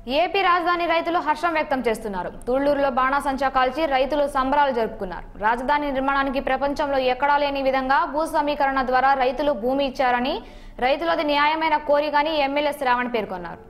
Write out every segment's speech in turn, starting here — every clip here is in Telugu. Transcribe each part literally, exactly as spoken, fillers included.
ఏపీ రాజధాని రైతులు హర్షం వ్యక్తం చేస్తున్నారు. తుళ్లూరులో బాణాసంచా కాల్చి రైతులు సంబరాలు జరుపుకున్నారు. రాజధాని నిర్మాణానికి ప్రపంచంలో ఎక్కడా లేని విధంగా భూ సమీకరణ ద్వారా రైతులు భూమి ఇచ్చారని, రైతులది న్యాయమైన కోరికని ఎమ్మెల్యే శ్రావణ్ పేర్కొన్నారు.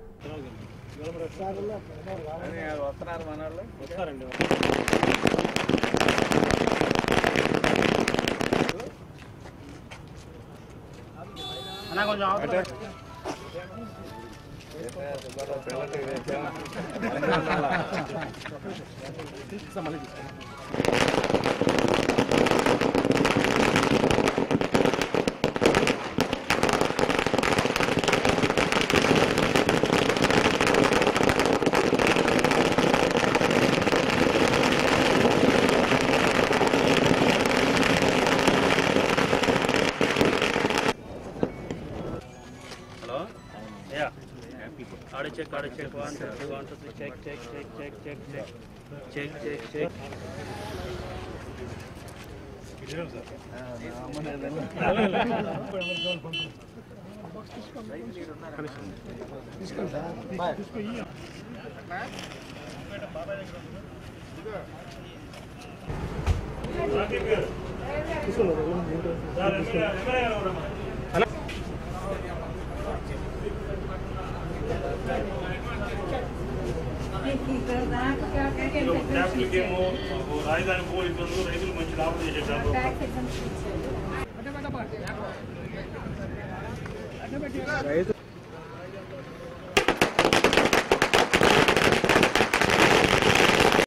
Yeah. Order check, order check. One, two, three, one, two, three. Check, check, check, check, check, check. Check, check, check. రాజధాని పోలీసులు రైతులు మంచి లాభం చేసేటారు.